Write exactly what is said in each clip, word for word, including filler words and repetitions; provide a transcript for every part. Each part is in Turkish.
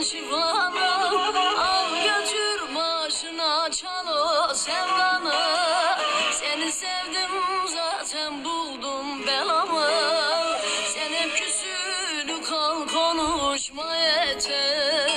şifanı, al götür başına çal o sevdanı. Seni sevdim zaten buldum belamı. Sen hep küsülü kal konuşma yeter.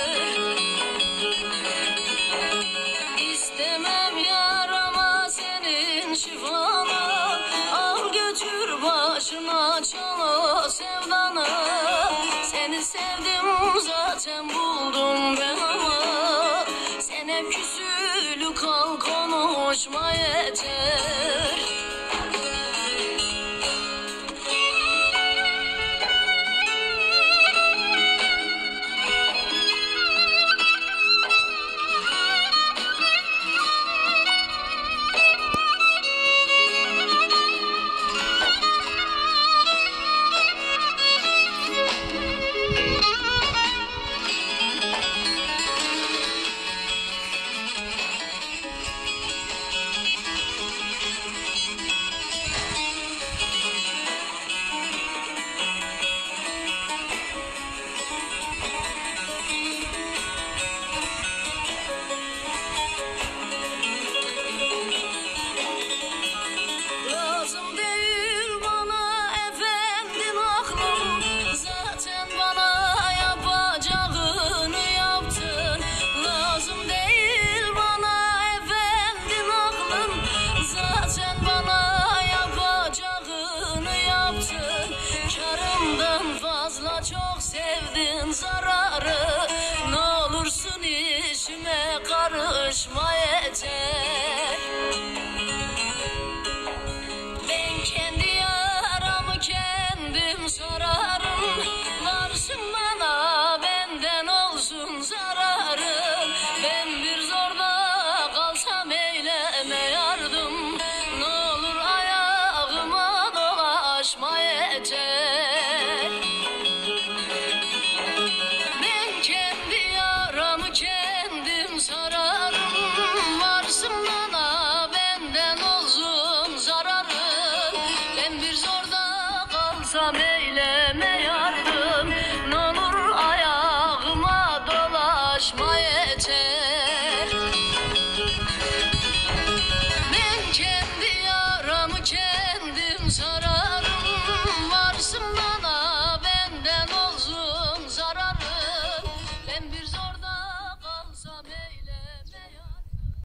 İstemem yarama senin şifanı, al götür başına çal o sevdanı. Seni sevdim zaten buldum ben ama sen hep küsülü kal konuşma yeter. Lazım değil bana efendim aklım, zaten bana yapacağını yaptın. Lazım değil bana efendim aklım, zaten bana yapacağını yaptın. Karımdan fazla çok sevdin zararı, ne olursun işime karışma yeter.